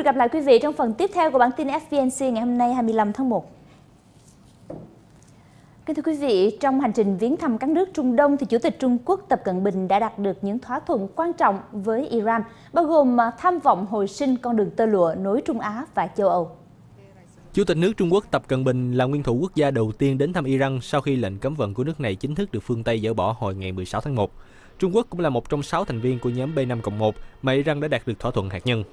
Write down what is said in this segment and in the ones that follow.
được gặp lại quý vị trong phần tiếp theo của bản tin FVNC ngày hôm nay 25 tháng 1. Kính thưa quý vị, trong hành trình viếng thăm các nước Trung Đông, thì Chủ tịch Trung Quốc Tập Cận Bình đã đạt được những thỏa thuận quan trọng với Iran, bao gồm tham vọng hồi sinh con đường tơ lụa nối Trung Á và châu Âu. Chủ tịch nước Trung Quốc Tập Cận Bình là nguyên thủ quốc gia đầu tiên đến thăm Iran sau khi lệnh cấm vận của nước này chính thức được phương Tây dỡ bỏ hồi ngày 16 tháng 1. Trung Quốc cũng là một trong 6 thành viên của nhóm B5+1 mà Iran đã đạt được thỏa thuận hạt nhân.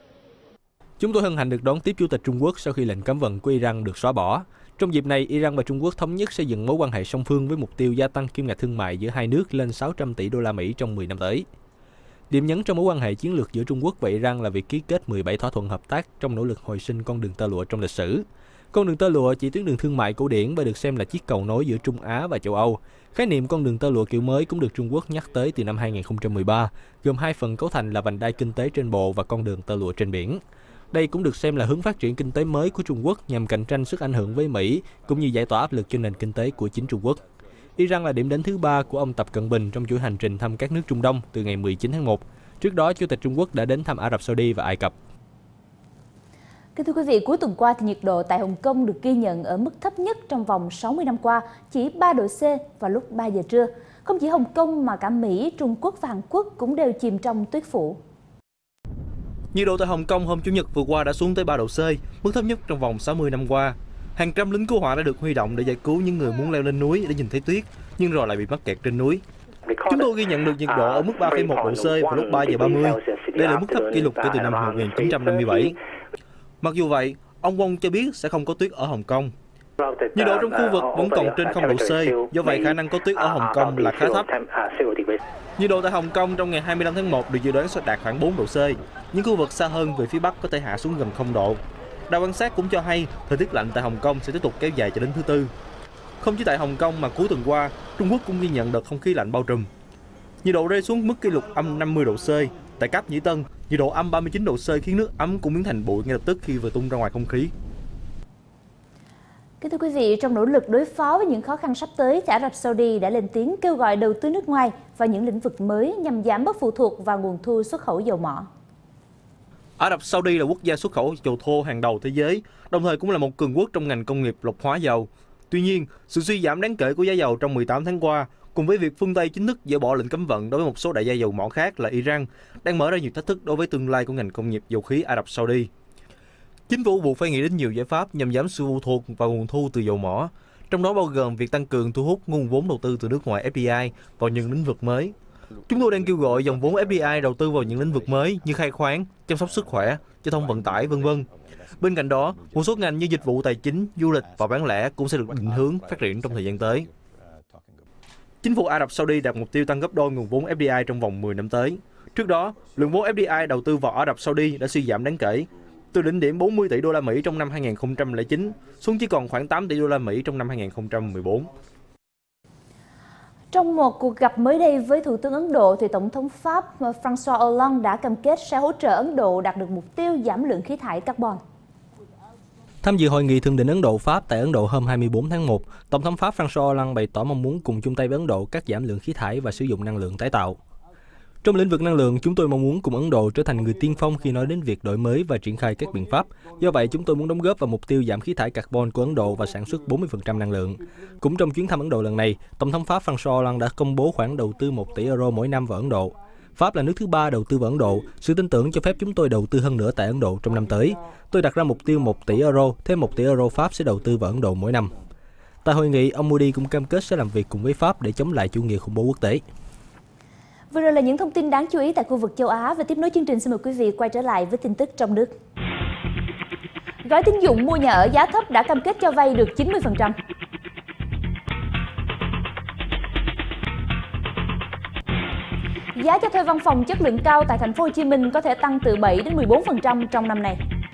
Chúng tôi hân hạnh được đón tiếp Chủ tịch Trung Quốc sau khi lệnh cấm vận của Iran được xóa bỏ. Trong dịp này, Iran và Trung Quốc thống nhất xây dựng mối quan hệ song phương với mục tiêu gia tăng kim ngạch thương mại giữa hai nước lên 600 tỷ đô la Mỹ trong 10 năm tới. Điểm nhấn trong mối quan hệ chiến lược giữa Trung Quốc và Iran là việc ký kết 17 thỏa thuận hợp tác trong nỗ lực hồi sinh con đường tơ lụa trong lịch sử. Con đường tơ lụa chỉ tuyến đường thương mại cổ điển và được xem là chiếc cầu nối giữa Trung Á và châu Âu. Khái niệm con đường tơ lụa kiểu mới cũng được Trung Quốc nhắc tới từ năm 2013, gồm hai phần cấu thành là vành đai kinh tế trên bộ và con đường tơ lụa trên biển. Đây cũng được xem là hướng phát triển kinh tế mới của Trung Quốc nhằm cạnh tranh sức ảnh hưởng với Mỹ, cũng như giải tỏa áp lực cho nền kinh tế của chính Trung Quốc. Iran là điểm đến thứ 3 của ông Tập Cận Bình trong chuỗi hành trình thăm các nước Trung Đông từ ngày 19 tháng 1. Trước đó, Chủ tịch Trung Quốc đã đến thăm Ả Rập Saudi và Ai Cập. Kính thưa quý vị, cuối tuần qua thì nhiệt độ tại Hồng Kông được ghi nhận ở mức thấp nhất trong vòng 60 năm qua, chỉ 3 độ C vào lúc 3 giờ trưa. Không chỉ Hồng Kông mà cả Mỹ, Trung Quốc và Hàn Quốc cũng đều chìm trong tuyết phủ. Nhiệt độ tại Hồng Kông hôm Chủ nhật vừa qua đã xuống tới 3 độ C, mức thấp nhất trong vòng 60 năm qua. Hàng trăm lính cứu hỏa đã được huy động để giải cứu những người muốn leo lên núi để nhìn thấy tuyết, nhưng rồi lại bị mắc kẹt trên núi. Chúng tôi ghi nhận được nhiệt độ ở mức 3,1 độ C vào lúc 3 giờ 30. Đây là mức thấp kỷ lục kể từ năm 1957. Mặc dù vậy, ông Wong cho biết sẽ không có tuyết ở Hồng Kông. Nhiệt độ trong khu vực vẫn còn trên 0 độ C, do vậy khả năng có tuyết ở Hồng Kông là khá thấp. Nhiệt độ tại Hồng Kông trong ngày 25 tháng 1 được dự đoán sẽ đạt khoảng 4 độ C. Những khu vực xa hơn về phía Bắc có thể hạ xuống gần 0 độ. Đài quan sát cũng cho hay thời tiết lạnh tại Hồng Kông sẽ tiếp tục kéo dài cho đến thứ Tư. Không chỉ tại Hồng Kông mà cuối tuần qua, Trung Quốc cũng ghi nhận đợt không khí lạnh bao trùm. Nhiệt độ rơi xuống mức kỷ lục âm 50 độ C. Tại Cáp Nhĩ Tân, nhiệt độ âm 39 độ C khiến nước ấm cũng biến thành bụi ngay lập tức khi vừa tung ra ngoài không khí. Kính thưa quý vị, trong nỗ lực đối phó với những khó khăn sắp tới, thì Ả Rập Saudi đã lên tiếng kêu gọi đầu tư nước ngoài vào những lĩnh vực mới nhằm giảm bớt phụ thuộc vào nguồn thu xuất khẩu dầu mỏ. Ả Rập Saudi là quốc gia xuất khẩu dầu thô hàng đầu thế giới, đồng thời cũng là một cường quốc trong ngành công nghiệp lọc hóa dầu. Tuy nhiên, sự suy giảm đáng kể của giá dầu trong 18 tháng qua, cùng với việc phương Tây chính thức dỡ bỏ lệnh cấm vận đối với một số đại gia dầu mỏ khác là Iran, đang mở ra nhiều thách thức đối với tương lai của ngành công nghiệp dầu khí Ả Rập Saudi. Chính phủ buộc phải nghĩ đến nhiều giải pháp nhằm giảm sự phụ thuộc vào nguồn thu từ dầu mỏ, trong đó bao gồm việc tăng cường thu hút nguồn vốn đầu tư từ nước ngoài FDI vào những lĩnh vực mới. Chúng tôi đang kêu gọi dòng vốn FDI đầu tư vào những lĩnh vực mới như khai khoáng, chăm sóc sức khỏe, giao thông vận tải, v.v. Bên cạnh đó, một số ngành như dịch vụ tài chính, du lịch và bán lẻ cũng sẽ được định hướng phát triển trong thời gian tới. Chính phủ Ả Rập Saudi đặt mục tiêu tăng gấp đôi nguồn vốn FDI trong vòng 10 năm tới. Trước đó, lượng vốn FDI đầu tư vào Ả Rập Saudi đã suy giảm đáng kể, từ đỉnh điểm 40 tỷ đô la Mỹ trong năm 2009 xuống chỉ còn khoảng 8 tỷ đô la Mỹ trong năm 2014. Trong một cuộc gặp mới đây với Thủ tướng Ấn Độ, thì Tổng thống Pháp François Hollande đã cam kết sẽ hỗ trợ Ấn Độ đạt được mục tiêu giảm lượng khí thải carbon. Tham dự hội nghị thượng đỉnh Ấn Độ-Pháp tại Ấn Độ hôm 24 tháng 1, Tổng thống Pháp François Hollande bày tỏ mong muốn cùng chung tay với Ấn Độ cắt giảm lượng khí thải và sử dụng năng lượng tái tạo. Trong lĩnh vực năng lượng, chúng tôi mong muốn cùng Ấn Độ trở thành người tiên phong khi nói đến việc đổi mới và triển khai các biện pháp. Do vậy, chúng tôi muốn đóng góp vào mục tiêu giảm khí thải carbon của Ấn Độ và sản xuất 40% năng lượng. Cũng trong chuyến thăm Ấn Độ lần này, Tổng thống Pháp François Hollande đã công bố khoản đầu tư 1 tỷ euro mỗi năm vào Ấn Độ. Pháp là nước thứ 3 đầu tư vào Ấn Độ. Sự tin tưởng cho phép chúng tôi đầu tư hơn nữa tại Ấn Độ trong năm tới. Tôi đặt ra mục tiêu 1 tỷ euro, thêm 1 tỷ euro Pháp sẽ đầu tư vào Ấn Độ mỗi năm. Tại hội nghị, ông Modi cũng cam kết sẽ làm việc cùng với Pháp để chống lại chủ nghĩa khủng bố quốc tế. Vừa rồi là những thông tin đáng chú ý tại khu vực châu Á, và tiếp nối chương trình xin mời quý vị quay trở lại với tin tức trong nước. Gói tín dụng mua nhà ở giá thấp đã cam kết cho vay được 90%. Giá cho thuê văn phòng chất lượng cao tại thành phố Hồ Chí Minh có thể tăng từ 7 đến 14% trong năm nay.